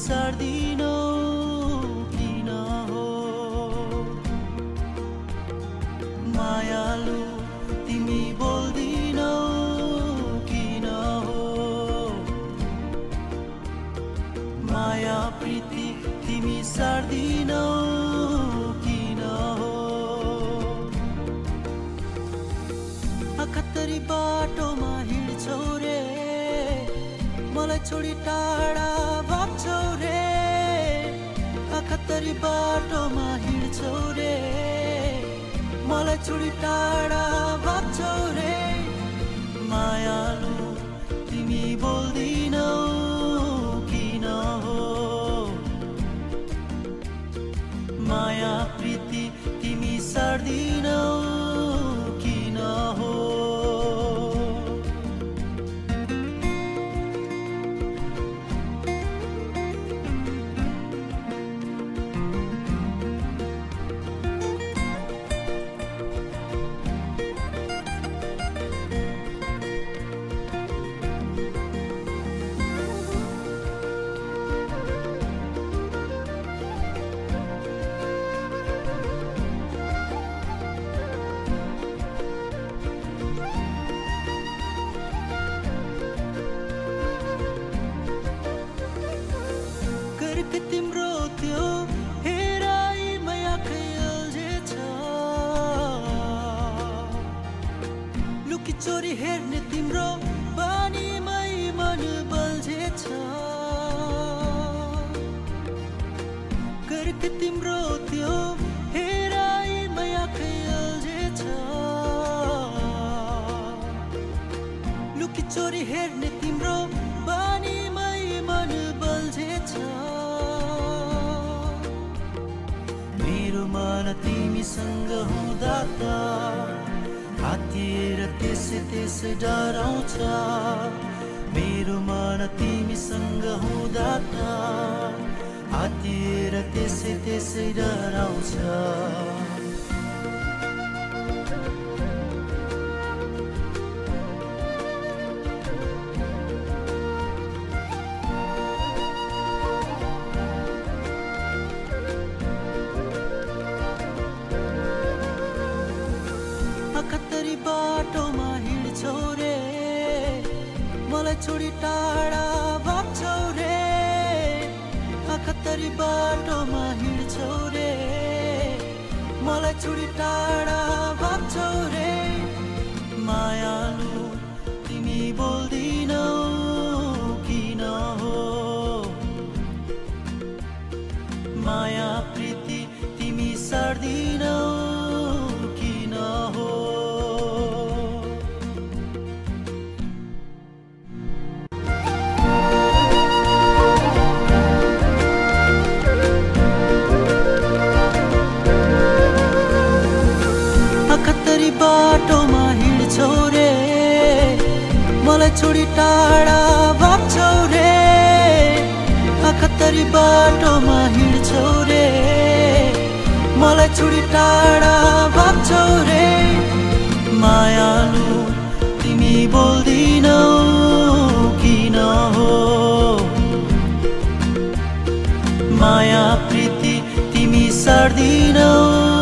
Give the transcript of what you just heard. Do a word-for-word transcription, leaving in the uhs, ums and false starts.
सर्दिनौ किन हो मायालु तिमी बोल्दिनौ किन हो माया प्रीति तिमी सर्दिनौ किन हो अखतरी बाटोमा हिँड्छौ रे मलाई छोडी टाढा भाग्छौ रे अखतरी बाटोमा हिँड्छौ रे मलाई छोडी टाढा भाग्छौ रे मायालु तिमी बोल्दिनौ किन हो माया प्रीति तिमी सर्दिनौ किन हो तिम्रो त्यो हेराइमा आँखै अल्झेछ लुकी चोरी हेर्ने तिम्रो बानीमै मन बल्झेछ करके तिम्रो त्यो हेराइमा आँखै अल्झेछ लुकी चोरी हेर्ने तिम्रो बानीमै मन बल्झेछ मेरो मन तिमीसँग हुँदा त हात्तिएर त्यसै त्यसै डराउँछ मेरो मन तिमीसँग हुँदा त हात्तिएर त्यसै त्यसै डराउँछ अखतरी बाटोमा हिँड्छौ रे मलाई छोडी टाढा भाग्छौ रे अखतरी बाटोमा हिँड्छौ रे मलाई छोडी टाढा भाग्छौ रे मायालु तिमी बोल्दिनौ किन हो माया प्रीति तिमी सर्दिनौ किन हो अखतरी बाटोमा हिँड्छौ रे मलाई छोडी टाढा भाग्छौ रे अखतरी बाटोमा हिँड्छौ रे मलाई छोडी टाढा भाग्छौ रे मायालु तिमी बोल्दिनौ किन हो माया प्रीति तिमी सर्दिनौ